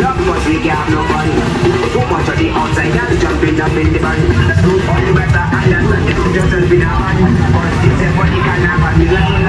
up, but we can't have no fun. Too much of the outside girls jumping up in the van. So all you better understand, just be the one. But this is what you can have, and you like